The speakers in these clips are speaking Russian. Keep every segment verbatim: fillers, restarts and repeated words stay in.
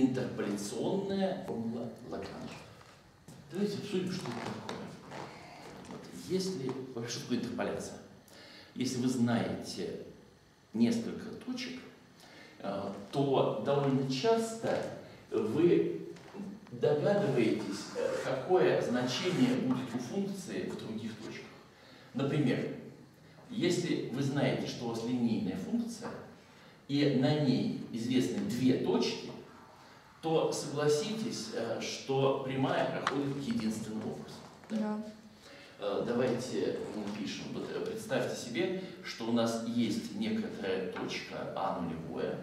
интерполяционная формула Лагранжа. Давайте обсудим, что это такое. Вот. Если, вообще, что такое интерполяция? Если вы знаете несколько точек, то довольно часто вы догадываетесь, какое значение будет у функции в других точках. Например, если вы знаете, что у вас линейная функция, и на ней известны две точки, то согласитесь, что прямая проходит единственным образом. Да? Да. Давайте напишем. Вот представьте себе, что у нас есть некоторая точка А нулевое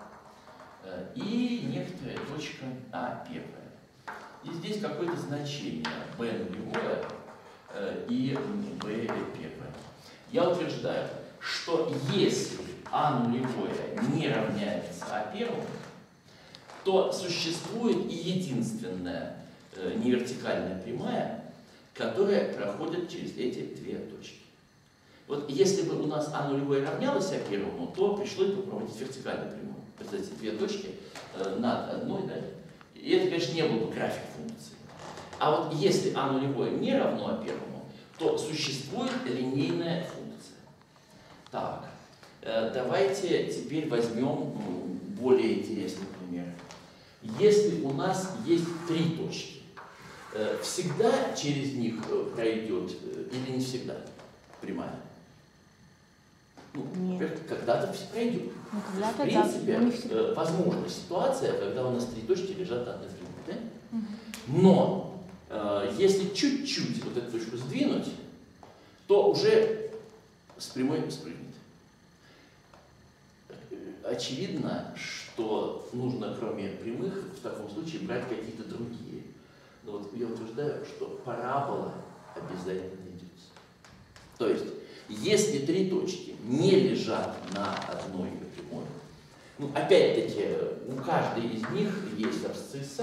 и некоторая точка А первая. И здесь какое-то значение b нулевое и b первое. Я утверждаю, что если А нулевое не равняется А первому, то существует и единственная э, невертикальная прямая, которая проходит через эти две точки. Вот если бы у нас А нулевое равнялось А первому, то пришлось бы проводить вертикальную прямую. Представьте, две точки э, над одной, да? И это, конечно, не был бы график функции. А вот если А нулевое не равно А первому, то существует линейная функция. Так, э, давайте теперь возьмем ну, более интересный пример. Если у нас есть три точки, э, всегда через них пройдет э, или не всегда прямая? Ну, когда-то пройдет. Ну, когда в принципе, да, э, возможна ситуация, когда у нас три точки лежат одна в другой. Да? Угу. Но э, если чуть-чуть вот эту точку сдвинуть, то уже с прямой спрыгнет. Очевидно, что нужно, кроме прямых, в таком случае брать какие-то другие. Но вот я утверждаю, что парабола обязательно найдется. То есть, если три точки не лежат на одной прямой, ну, опять-таки, у каждой из них есть абсцисса,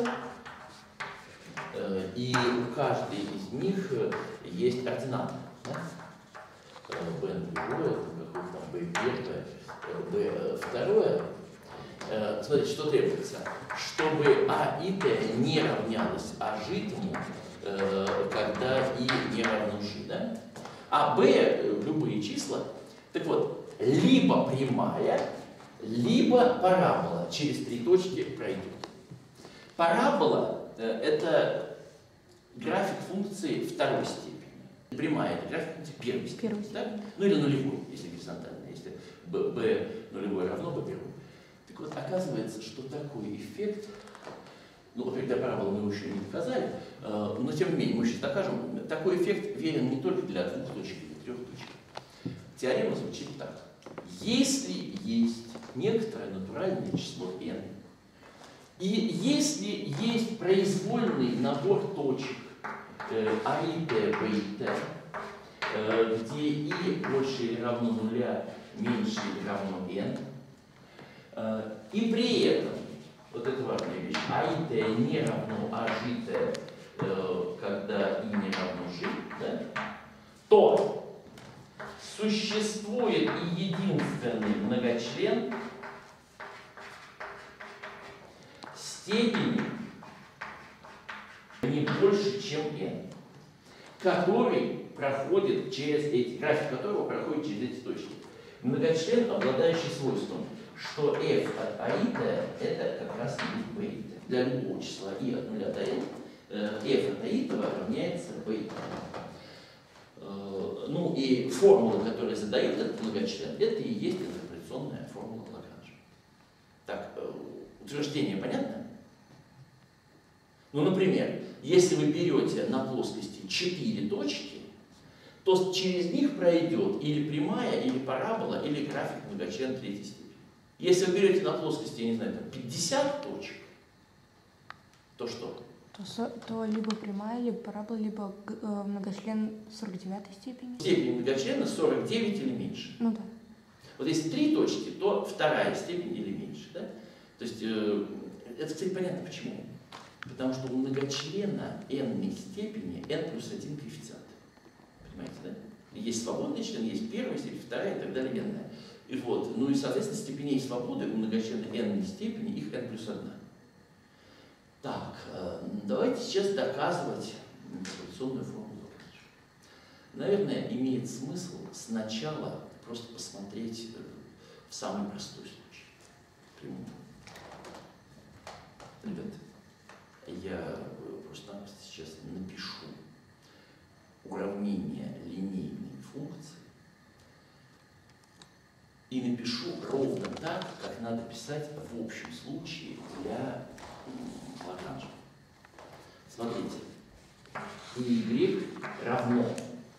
э, и у каждой из них есть координаты. Да? b нулевое, какое-то там b первое, b второе. Смотрите, что требуется. Чтобы А и Т не равнялось А житому, когда И не равно Ж. Да? А b, любые числа, так вот, либо прямая, либо парабола через три точки пройдет. Парабола – это график функции второй степени. Прямая – это график функции первой степени. Первый. Да? Ну или нулевой, если горизонтальная, если b, b нулевое равно b первому. Так вот, оказывается, что такой эффект, ну, когда параболу мы еще не доказали, э, но тем не менее, мы сейчас докажем, такой эффект верен не только для двух точек или трех точек. Теорема звучит так. Если есть некоторое натуральное число n, и если есть произвольный набор точек э, А и Т, Б и Т, э, где И больше или равно нуля, меньше или равно n, э, и при этом, вот это важная вещь, А и Т не равно А Ж Т, э, когда И не равно Ж, да, то существует и единственный многочлен степени не больше, чем n, который проходит через эти, график которого проходит через эти точки. Многочлен, обладающий свойством, что f от А и Т это как раз и b и Т. Для любого числа и от нуля до n f от А и Т равняется b и Т. Ну и формула, которая задает этот многочлен, это и есть интерполяционная формула Лагранжа. Так, утверждение понятно? Ну, например, если вы берете на плоскости четыре точки, то через них пройдет или прямая, или парабола, или график многочлена третьей степени. Если вы берете на плоскости, я не знаю, там пятьдесят точек, то что? То, то либо прямая, либо парабола, либо э, многочлен сорок девятой степени. Степень многочлена сорок девять или меньше. Ну да. Вот если три точки, то вторая степень или меньше. Да? То есть, э, это, кстати, понятно почему. Потому что у многочлена n степени n плюс один коэффициент. Понимаете, да? Есть свободный член, есть первая степень, вторая и так далее, n. И вот, ну и, соответственно, степеней свободы у многочлена n степени их n плюс один. давайте сейчас доказывать интеграционную формулу. Наверное, имеет смысл сначала просто посмотреть в самый простой случай. Прямую. Ребят, я просто-напросто сейчас напишу уравнение линейной функции и напишу ровно так, как надо писать в общем случае для Лагранжа. Смотрите, y равно.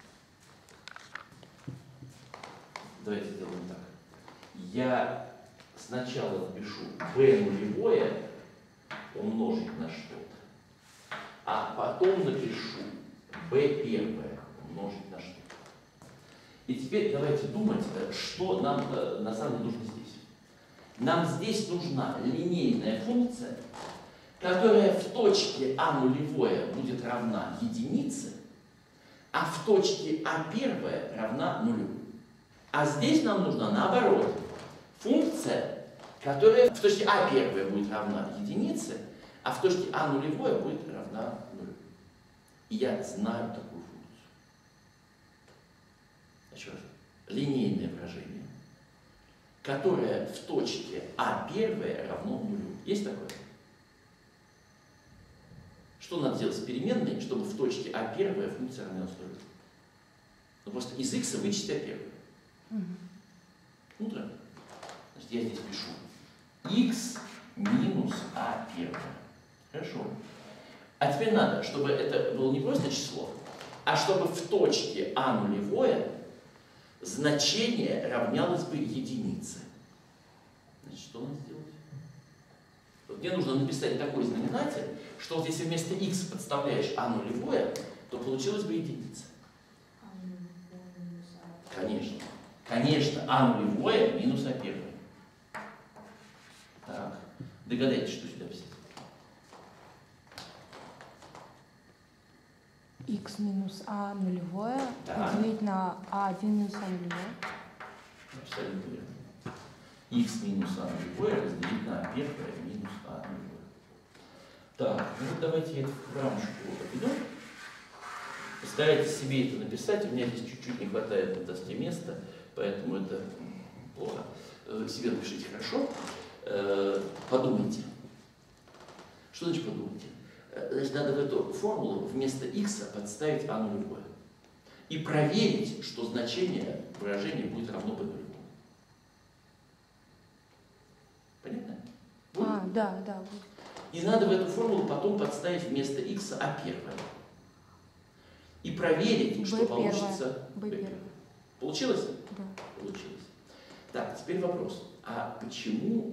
Давайте сделаем так. Я сначала напишу b нулевое умножить на что-то, а потом напишу b первое умножить на что-то. И теперь давайте думать, что нам на самом деле нужно здесь. Нам здесь нужна линейная функция, которая в точке а нулевое будет равна единице, а в точке а первое равна нулю. А здесь нам нужна наоборот функция, которая в точке а первое будет равна единице, а в точке а нулевое будет равна нулю. И я знаю такую функцию. Еще раз. Линейное выражение, которое в точке а первое равно нулю. Есть такое? Что надо делать с переменной, чтобы в точке а первое функция равнялась нулю? Ну просто из x вычесть а первое. Угу. Ну да. Значит, я здесь пишу x минус а первое. Хорошо. А теперь надо, чтобы это было не просто число, а чтобы в точке а нулевое значение равнялось бы единице. Значит, что надо сделать? Вот мне нужно написать такой знаменатель, что вот если вместо x подставляешь а нулевое, то получилось бы единица. Конечно. Конечно, а нулевое минус а первое. Так, догадайтесь, что сюда писать. X минус а нулевое Да. поделить на а один минус а нулевое. Абсолютно верно. X минус а нулевое разделить на а первое минус а нулевое. Так, ну вот давайте я это в рамочку обведу. Постарайтесь себе это написать. У меня здесь чуть-чуть не хватает на доске места, поэтому это плохо. Себе напишите хорошо. Подумайте. Что значит подумайте? Значит, надо в эту формулу вместо x подставить а нулевое. И проверить, что значение выражения будет равно b нулевому. Понятно? Будет? А, да, да. Будет. И надо в эту формулу потом подставить вместо x а первое. И проверить, b что первое. получится b первое. Получилось? Да. Получилось. Так, теперь вопрос. А почему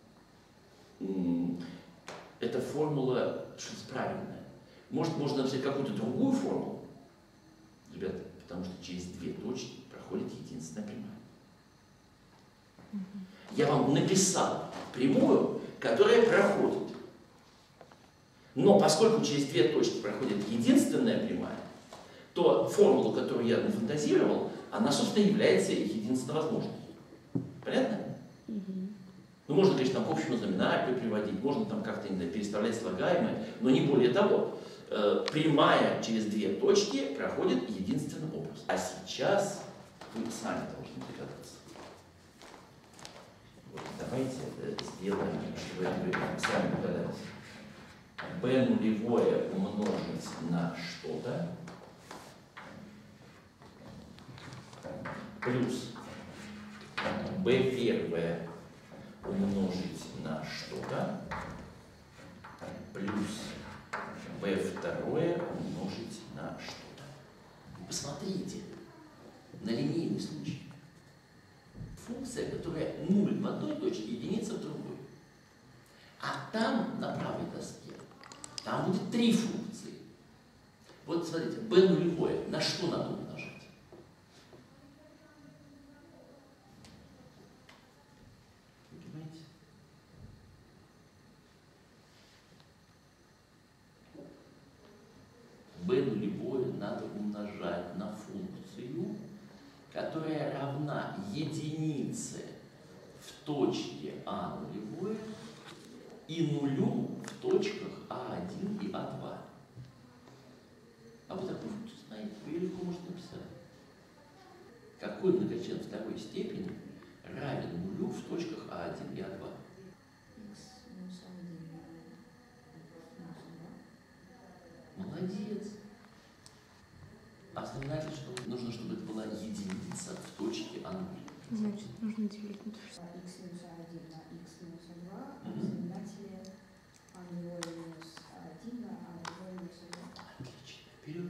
м, эта формула что-то правильная? Может, можно написать какую-то другую формулу? Ребята, потому что через две точки проходит единственная прямая. Угу. Я вам написал прямую, которая проходит. Но поскольку через две точки проходит единственная прямая, то формула, которую я нафантазировал, она, собственно, является единственно возможной. Понятно? Угу. Ну, можно, конечно, там к общему знаменателю приводить, можно там как-то переставлять слагаемые, но не более того. Э, прямая через две точки проходит единственным образом. А сейчас вы сами должны догадаться. Вот, давайте сделаем, чтобы вы сами догадались. b нулевое умножить на что-то плюс b первое умножить на что-то плюс b второе умножить на что-то. Посмотрите на линейный случай. Функция, которая нуль в одной точке, единица в другой. А там, на правой доске, там будет три функции. Вот смотрите, b нулевое на что надо умножать? Понимаете? b нулевое надо умножать на функцию, которая равна единице в точке а нулевое и нулю в точках а один и а два. второй степени равен нулю в точках а один и а два. Молодец. А знаменатель что? Нужно, чтобы это была единица в точке а ноль. Значит, нужно делить на то, что... x минус а один на x минус а два, а в знаменателе а ноль минус а один на а ноль минус а два. Отлично. Вперед.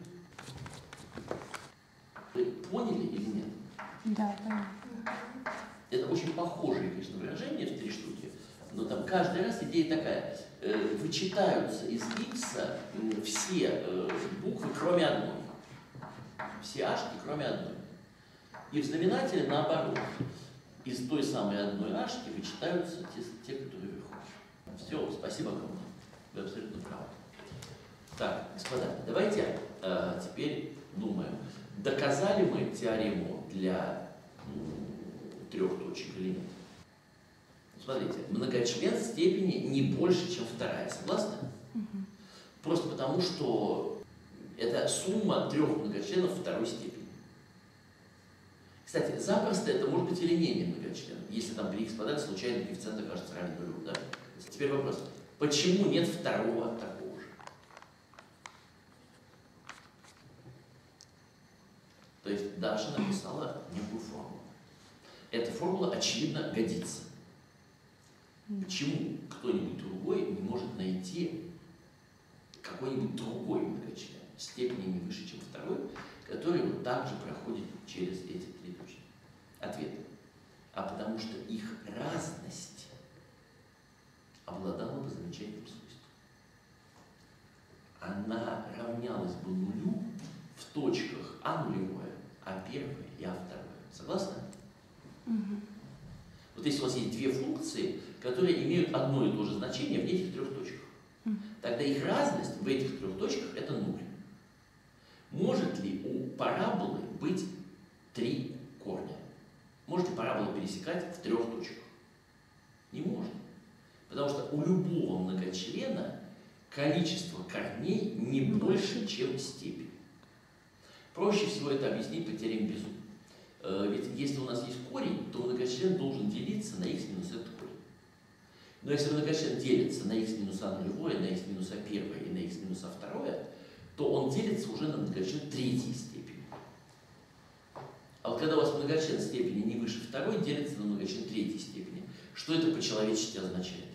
Вы поняли или нет? Да, понятно. Это очень похожие, конечно, выражения в три штуки, но там каждый раз идея такая. Э, вычитаются из x э, все э, буквы, кроме одной. Все ашки, кроме одной. И в знаменателе наоборот. Из той самой одной ашки вычитаются те, те которые вверху. Все, спасибо, кому. Вы абсолютно правы. Так, господа, давайте э, теперь думаем, доказали мы теорему для м, трех точек или нет? Смотрите, многочлен степени не больше, чем вторая. Согласны? Угу. Просто потому, что это сумма трех многочленов второй степени. Кстати, запросто это может быть и линейный многочлен, если там при х квадрате случайный коэффициент окажется равен нулю. Да? Теперь вопрос. Почему нет второго такого же? То есть Даша написала некую формулу. Эта формула, очевидно, годится. Почему кто-нибудь другой не может найти какой-нибудь другой многочлен, степени не выше, чем второй, который вот также проходит через эти три точки? Ответ. А потому что их разность обладала бы замечательным свойством. Она равнялась бы нулю в точках а нулевое, а первое и а второе. Согласны? Угу. Вот если у вас есть две функции, которые имеют одно и то же значение в этих трех точках, угу. тогда их разность в этих трех точках это нуль. Может ли у параболы быть три корня? Может ли парабола пересекать в трех точках? Не может. Потому что у любого многочлена количество корней не больше, чем степень. Проще всего это объяснить по теореме Безу. Ведь если у нас есть корень, то многочлен должен делиться на x минус этот корень. Но если многочлен делится на x минус а нулевое, на x минус а первое и на x минус а второе, то он делится уже на многочлен третьей степени. А вот когда у вас многочлен степени не выше второй, делится на многочлен третьей степени. Что это по-человечески означает?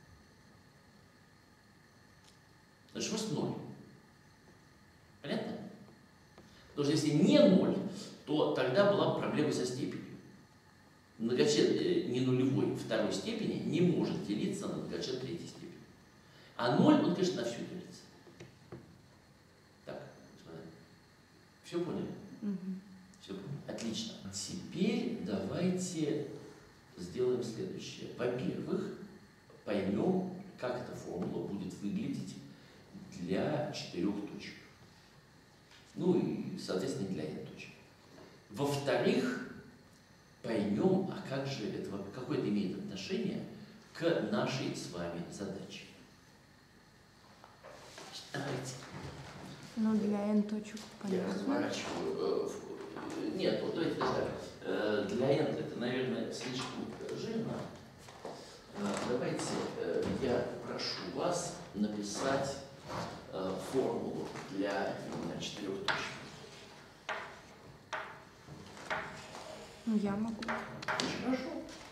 Значит, просто ноль. Понятно? Потому что если не ноль, то тогда была бы проблема со степенью. Многочлен э, не нулевой второй степени не может делиться на многочлен третьей степени. А ноль, он, конечно, на всю делится. Так, господа. Все поняли? Угу. Все поняли? Отлично. Теперь давайте сделаем следующее. Во-первых, поймем, как эта формула будет выглядеть для четырех точек. Ну и, соответственно, для n точек. Во-вторых, поймем, а как же это, какое это имеет отношение к нашей с вами задаче. Давайте. Ну, для n точек Я понятно. разворачиваю. Нет, вот давайте так. Для n это, наверное, слишком жирно. Давайте я прошу вас написать формулу для именно четырех точек. Ну, я могу. Очень хорошо.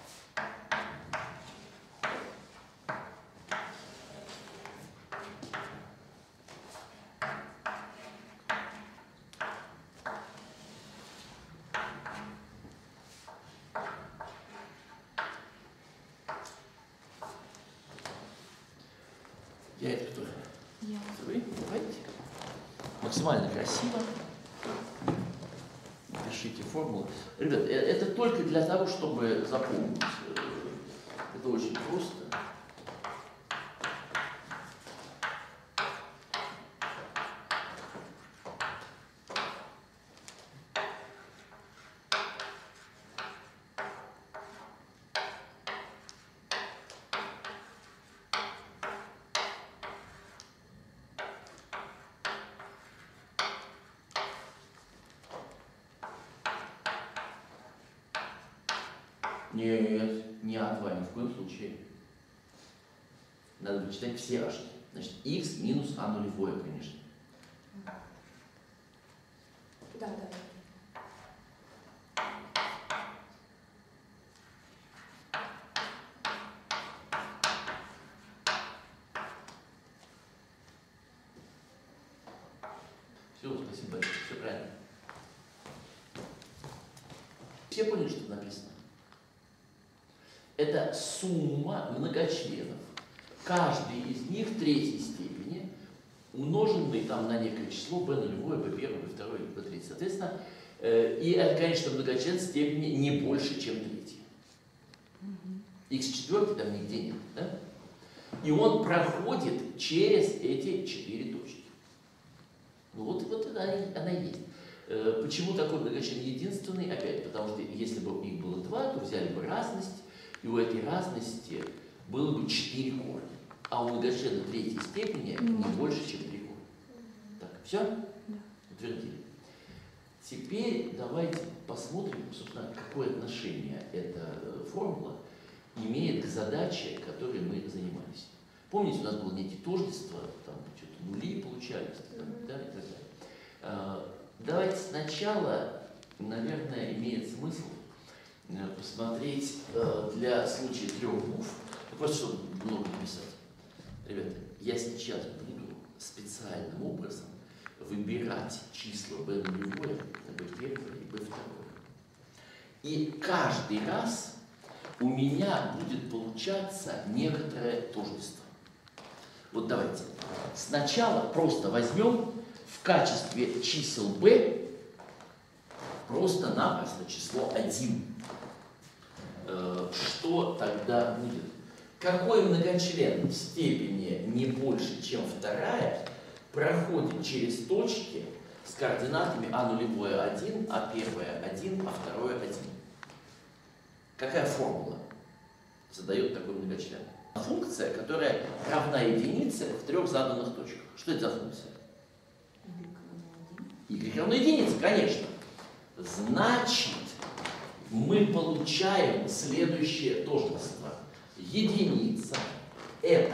Я это кто? Я. Вы? Давайте. Максимально красиво. Пишите формулу. Ребят, это только для того, чтобы запомнить. Это очень просто. Нет, не а два, ни в коем случае. Надо вычитать все h. Значит, x минус а нулевое, конечно. Да, да. Все, спасибо большое, все правильно. Все поняли, что тут написано? Это сумма многочленов. Каждый из них в третьей степени, умноженный там на некое число b нулевое, b первое, b второе, b третье. Соответственно, э, и это, конечно, многочлен степени не больше, чем третья. X четвертый там нигде нет, да? И он проходит через эти четыре точки. Ну вот, вот она, она есть. Э, почему такой многочлен единственный? Опять, потому что если бы их было два, то взяли бы разность, и у этой разности было бы четыре корня. А у многочлена третьей степени не больше, чем три корня. Так, все? Да. Утвердили. Теперь давайте посмотрим, собственно, какое отношение эта формула имеет к задаче, которой мы занимались. Помните, у нас было некие тождества, там что-то нули получались, да, и так далее. Давайте сначала, наверное, имеет смысл посмотреть для случая трех букв, просто чтобы много написать. Ребята, я сейчас буду специальным образом выбирать числа b нулевое, b первое и b второе. И каждый раз у меня будет получаться некоторое тождество. Вот давайте. Сначала просто возьмем в качестве чисел b просто-напросто число один. Что тогда будет? Какой многочлен в степени не больше, чем вторая, проходит через точки с координатами а нулевое один, а первое один, а второе один? Какая формула задает такой многочлен? Функция, которая равна единице в трех заданных точках. Что это за функция? Y равно единице, конечно. Значит, мы получаем следующее тождество. Единица – это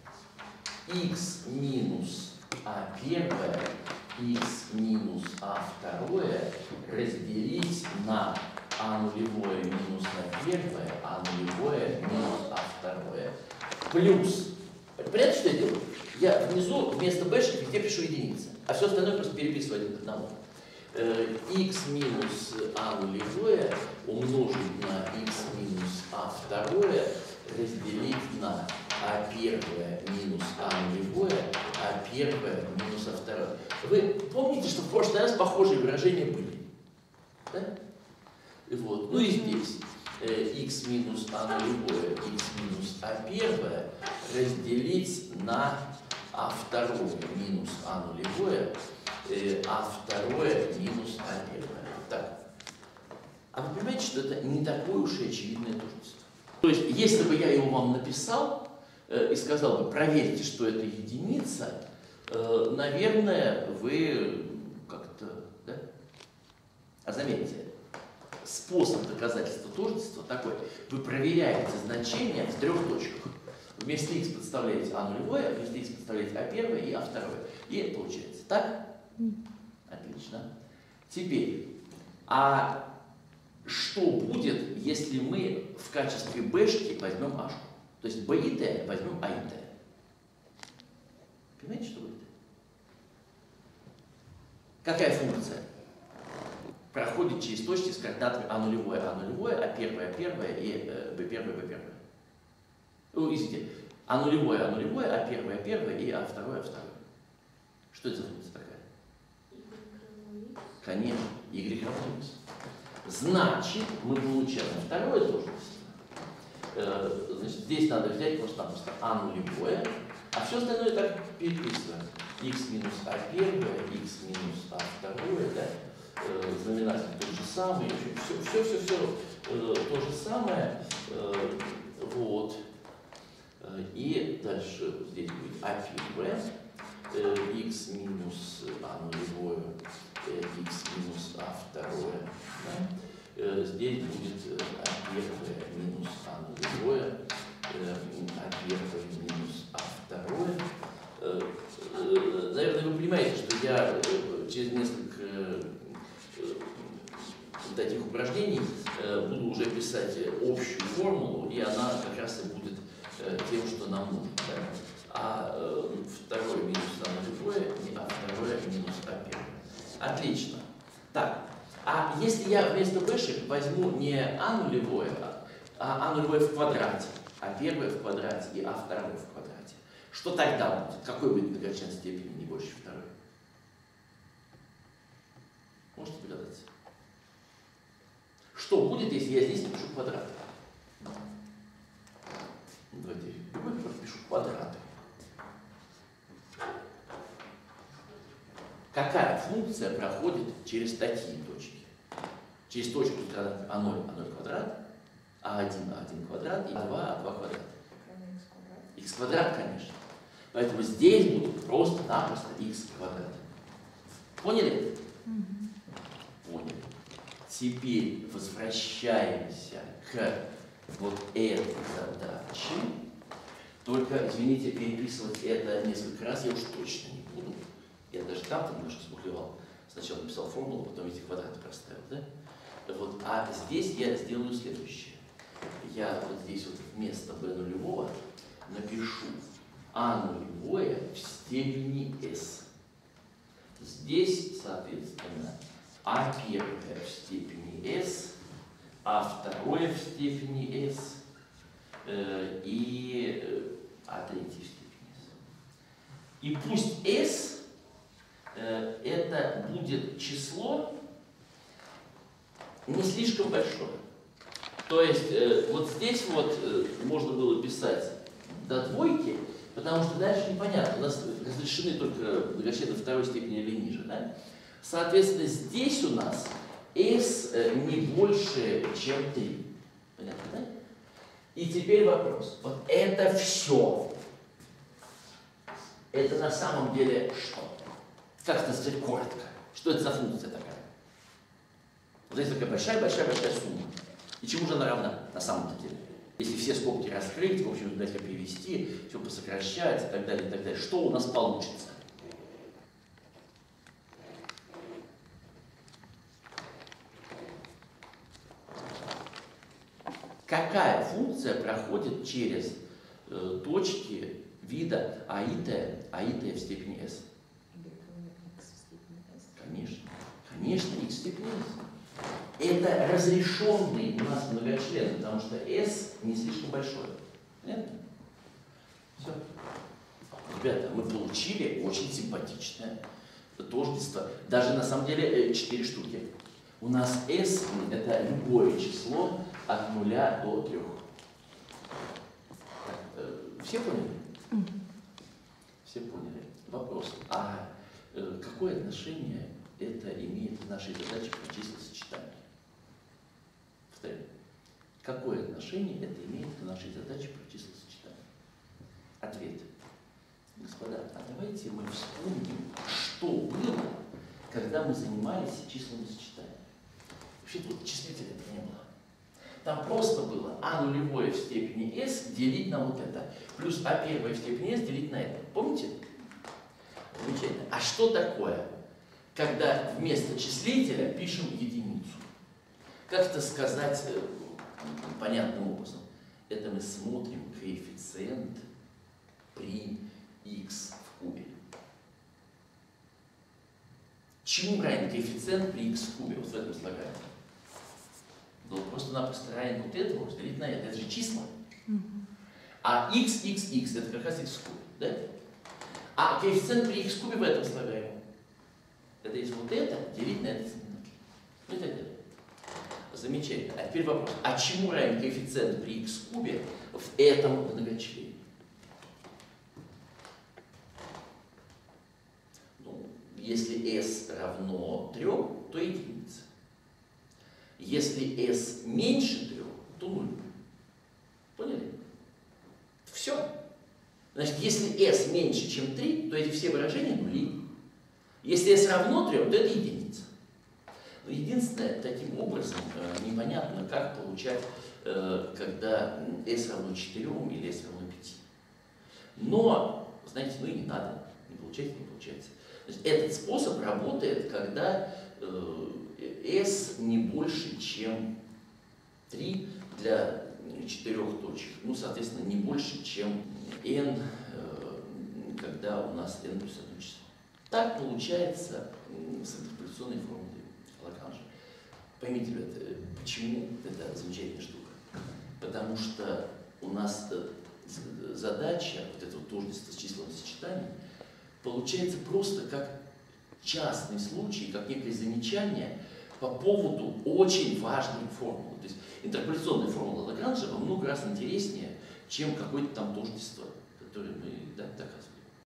x минус а первое, x минус а второе разделить на а нулевое минус а первое, а нулевое минус а второе. Плюс. Понятно, что я делаю? Я внизу вместо бэшек везде пишу единицы, а все остальное просто переписываю один к одному. X минус а нулевое умножить на x минус а второе разделить на а первое минус а нулевое, а первое минус а второе. Вы помните, что в прошлый раз похожие выражения были? Да? Вот. Ну и здесь x минус а нулевое, x минус а первое разделить на а второе минус а нулевое, а второе минус а первое. Так. А вы понимаете, что это не такое уж и очевидное тождество? То есть, если бы я его вам написал э, и сказал бы, проверьте, что это единица, э, наверное, вы как-то, да? А заметьте, способ доказательства тождества такой. Вы проверяете значение в трех точках. Вместо x подставляете а нулевое, вместо x подставляете а первое и а второе. И это получается. Так? Отлично. Теперь, а что будет, если мы в качестве бэшки возьмем h? То есть b и t возьмем а и t. Понимаете, что будет? Какая функция проходит через точки с координатами а нулевое, а нулевое, а первое, а первое и э, b первое, b первое? Ну, извините, а нулевое, а нулевое, а первое, а первое и а второе, а второе. Что это за функция такая? Конечно, y равно x. Значит, мы получаем второе тождество. Значит, здесь надо взять просто-напросто а нулевое, а все остальное так переписываем. X минус а первое, x минус а второе, да? Знаменатель тот же самый, все, все, все, все то же самое. Вот. И дальше здесь будет а первое, x минус а нулевое, x минус а второе. Да? э, здесь будет а первое минус а нулевое, э, а первое минус а второе. Э, э, наверное, вы понимаете, что я э, через несколько э, таких упражнений э, буду уже писать общую формулу, и она как раз и будет э, тем, что нам нужно. Да? А э, второе минус а нулевое, а второе минус а первое. Отлично. Так, а если я вместо бэшек возьму не а нулевое, а а нулевое в квадрате, а первое в квадрате и а второе в квадрате, что тогда будет? Какой будет многочлен степени не больше второй? Можете догадаться? Что будет, если я здесь напишу квадрат? Давайте любой пропишу квадраты. Какая функция проходит через такие точки? Через точку а ноль, а ноль квадрат, а один, а один квадрат и а два, а два квадрат. Х квадрат, конечно. Поэтому здесь будет просто-напросто х квадрат. Поняли? Mm-hmm. Поняли. Теперь возвращаемся к вот этой задаче. Только, извините, переписывать это несколько раз я уж точно не буду. Я даже там немножко смухлевал. Сначала написал формулу, потом эти квадраты проставил, да? Вот. А здесь я сделаю следующее. Я вот здесь вот вместо b нулевого напишу а нулевое в степени s. Здесь, соответственно, а первое в степени s, а второе в степени s э, и э, а третье в степени s. И пусть s э, это будет число не слишком большое. То есть э, вот здесь вот э, можно было писать до двойки, потому что дальше непонятно, у нас разрешены только многочлены второй степени или ниже. Да? Соответственно, здесь у нас s не больше, чем три. Понятно, да? И теперь вопрос. Вот это все. Это на самом деле что? Как это сказать коротко? Что это за функция такая? Вот здесь такая большая-большая-большая сумма. И чему же она равна на самом деле? Если все скобки раскрыть, в общем, дальше перевести, все посокращать и так далее, и так далее, что у нас получится? Какая функция проходит через э, точки вида а и t, а и t в степени s? Конечно, конечно, x в степени s. Это разрешенный у нас многочлен, потому что s не слишком большой. Понятно? Все. Ребята, мы получили очень симпатичное тождество. Даже на самом деле четыре штуки. У нас s это любое число от нуля до трех. Так, э, все поняли? Mm-hmm. Все поняли. Вопрос. А э, какое отношение это имеет к нашей задаче про числосочетание? Повторяю. Какое отношение это имеет к нашей задаче про числосочетание? Ответ. Господа, а давайте мы вспомним, что было, когда мы занимались числами сочетания. Вообще тут числителя-то не было. Там просто было а нулевое в степени s делить на вот это, плюс а первое в степени s делить на это. Помните? Замечательно. А что такое, когда вместо числителя пишем единицу? Как это сказать э, понятным образом? Это мы смотрим коэффициент при x в кубе. Чему равен коэффициент при x в кубе? Вот в этом слагаемом. Ну, просто-напросто равен вот этому разделить на это. Это же числа. Mm-hmm. А x, x, x это как раз x в кубе. Да? А коэффициент при x в кубе в этом слагаемом. Это есть вот это делить на это знаменатель. Ну и так далее. Замечательно. А теперь вопрос. А чему равен коэффициент при x в кубе в этом многочлене? Ну, если s равно трем, то единица. Если s меньше трех, то нуль. Поняли? Все. Значит, если s меньше, чем три, то эти все выражения нули. Если s равно трем, то это единица. Единственное, таким образом э, непонятно, как получать, э, когда s равно четырем или s равно пяти. Но, знаете, ну и не надо, не получается, не получается. Значит, этот способ работает, когда э, s не больше, чем три для четырех точек. Ну, соответственно, не больше, чем n, э, когда у нас n плюс одно число. Так получается э, с интерполяционной формулой Лагранжа. Поймите, ребята, почему это замечательная штука? Потому что у нас задача, вот это вот тождество с численным сочетанием, получается просто как частный случай, как некое замечание по поводу очень важной формулы. То есть интерполяционная формула Лагранжа во много раз интереснее, чем какое-то там тождество, которое мы да, так